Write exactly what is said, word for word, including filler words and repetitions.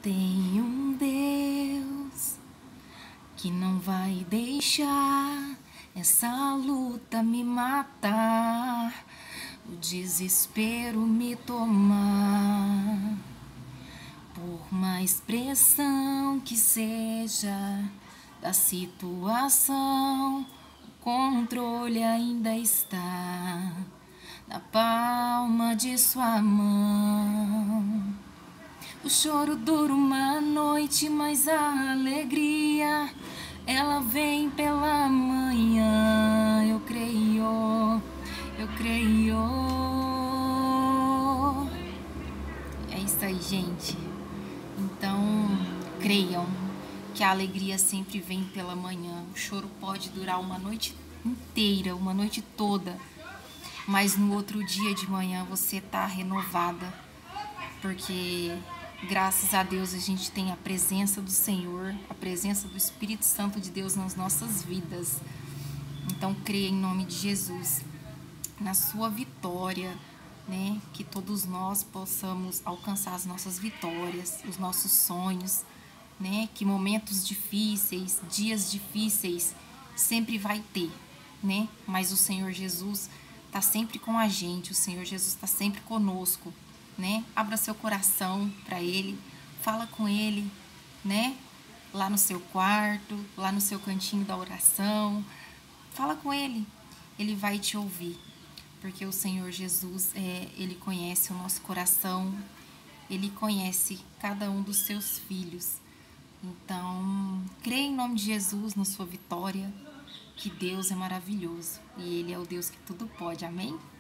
Tem um Deus que não vai deixar essa luta me matar, o desespero me tomar. Por mais pressão que seja da situação, o controle ainda está na palma de sua mão. O choro dura uma noite, mas a alegria, ela vem pela manhã. Eu creio, eu creio. É isso aí, gente. Então, creiam que a alegria sempre vem pela manhã. O choro pode durar uma noite inteira, uma noite toda, mas no outro dia de manhã você tá renovada, porque graças a Deus a gente tem a presença do Senhor, a presença do Espírito Santo de Deus nas nossas vidas. Então creia em nome de Jesus na sua vitória, né? Que todos nós possamos alcançar as nossas vitórias, os nossos sonhos, né? Que momentos difíceis, dias difíceis sempre vai ter, né? Mas o Senhor Jesus está sempre com a gente, o Senhor Jesus está sempre conosco, né? Abra seu coração para Ele, fala com Ele, né? Lá no seu quarto, lá no seu cantinho da oração, fala com Ele, Ele vai te ouvir, porque o Senhor Jesus, é, Ele conhece o nosso coração, Ele conhece cada um dos seus filhos. Então, creia em nome de Jesus na sua vitória, que Deus é maravilhoso e Ele é o Deus que tudo pode, amém?